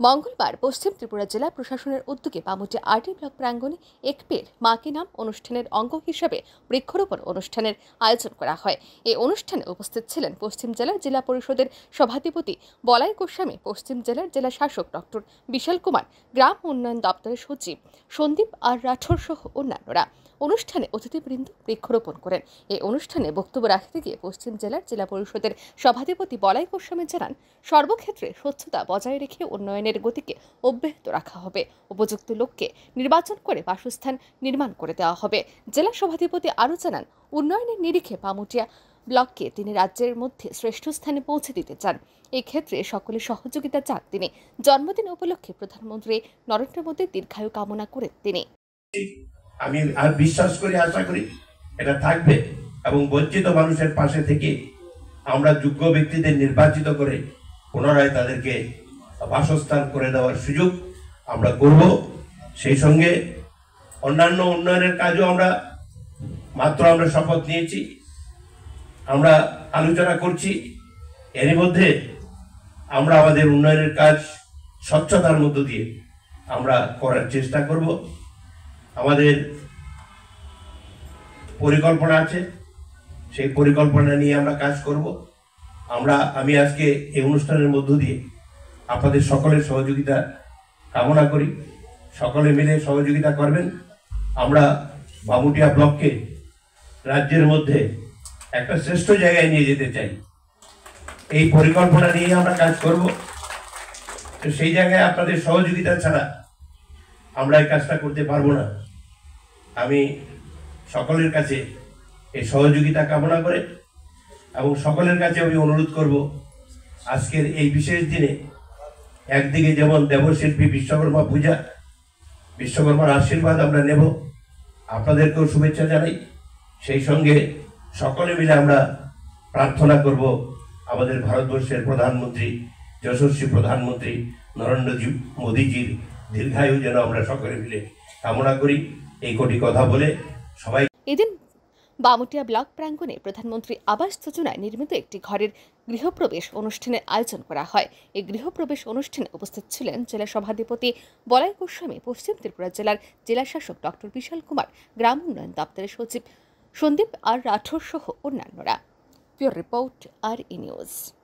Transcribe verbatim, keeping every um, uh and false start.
মঙ্গলবার পশ্চিম ত্রিপুরা জেলা প্রশাসনের উদ্যোগে বামুটিয়া আরডি ব্লক প্রাঙ্গণে একপের মাকে নাম অনুষ্ঠানের অঙ্গ হিসেবে বৃক্ষরোপণ অনুষ্ঠানের আয়োজন করা হয়। এই অনুষ্ঠানে উপস্থিত ছিলেন পশ্চিম জেলার জেলা পরিষদের সভাধিপতি বলাই গোস্বামী, পশ্চিম জেলার জেলা শাসক ডক্টর বিশাল কুমার, গ্রাম উন্নয়ন দপ্তরের সচিব সন্দীপ আর রাঠোর সহ অন্যান্যরা। অনুষ্ঠানে অতিথিবৃন্দ বৃক্ষরোপণ করেন। এই অনুষ্ঠানে বক্তব্য রাখতে গিয়ে পশ্চিম জেলার জেলা পরিষদের সভাধিপতি বলাই গোস্বামী জানান, সর্বক্ষেত্রে স্বচ্ছতা বজায় রেখে উন্নয়নের গতিকে অব্যাহত রাখা হবে। উপযুক্ত লোককে নির্বাচন করে বাসস্থান নির্মাণ করে দেওয়া হবে। জেলা সভাধিপতি আরও জানান, উন্নয়নের নিরিখে বামুটিয়া ব্লককে তিনি রাজ্যের মধ্যে শ্রেষ্ঠ স্থানে পৌঁছে দিতে চান। এই ক্ষেত্রে সকলের সহযোগিতা চান তিনি। জন্মদিন উপলক্ষে প্রধানমন্ত্রী নরেন্দ্র মোদীর দীর্ঘায়ু কামনা করেন তিনি। আমি আর বিশ্বাস করি, আশা করি এটা থাকবে এবং বঞ্চিত মানুষের পাশে থেকে আমরা যোগ্য ব্যক্তিদের নির্বাচিত করে পুনরায় তাদেরকে বাসস্থান করে দেওয়ার সুযোগ আমরা করব। সেই সঙ্গে অন্যান্য উন্নয়নের কাজও আমরা মাত্র আমরা শপথ নিয়েছি, আমরা আলোচনা করছি। এরই মধ্যে আমরা আমাদের উন্নয়নের কাজ স্বচ্ছতার মধ্য দিয়ে আমরা করার চেষ্টা করব। আমাদের পরিকল্পনা আছে, সেই পরিকল্পনা নিয়ে আমরা কাজ করব। আমরা আমি আজকে এই অনুষ্ঠানের মধ্য দিয়ে আপনাদের সকলের সহযোগিতা কামনা করি। সকলে মিলে সহযোগিতা করবেন। আমরা বামুটিয়া ব্লককে রাজ্যের মধ্যে একটা শ্রেষ্ঠ জায়গায় নিয়ে যেতে চাই। এই পরিকল্পনা নিয়ে আমরা কাজ করব। তো সেই জায়গায় আপনাদের সহযোগিতা ছাড়া আমরা এই কাজটা করতে পারবো না। আমি সকলের কাছে এই সহযোগিতা কামনা করে এবং সকলের কাছে আমি অনুরোধ করব, আজকের এই বিশেষ দিনে একদিকে যেমন দেবশিল্পী বিশ্বকর্মা পূজা, বিশ্বকর্মার আশীর্বাদ আমরা নেব, আপনাদেরকেও শুভেচ্ছা জানাই। সেই সঙ্গে সকলে মিলে আমরা প্রার্থনা করব আমাদের ভারতবর্ষের প্রধানমন্ত্রী, যশস্বী প্রধানমন্ত্রী নরেন্দ্র মোদীজির দীর্ঘায়ু যেন আমরা সকলে মিলে কামনা করি। এই কোটি কথা বলে সবাই এদিন বামুটিয়া ব্লক প্রাঙ্গণে প্রধানমন্ত্রী আবাস যোজনায় নির্মিত একটি ঘরের গৃহপ্রবেশ অনুষ্ঠানের আয়োজন করা হয়। এই গৃহপ্রবেশ অনুষ্ঠানে উপস্থিত ছিলেন জেলা সভাধিপতি বলাই গোস্বামী, পশ্চিম ত্রিপুরা জেলার জেলা শাসক ডক্টর বিশাল কুমার, গ্রাম উন্নয়ন দপ্তরের সচিব সন্দীপ আর রাঠোর সহ অন্যান্যরা। পিওর রিপোর্ট, আর ই নিউজ।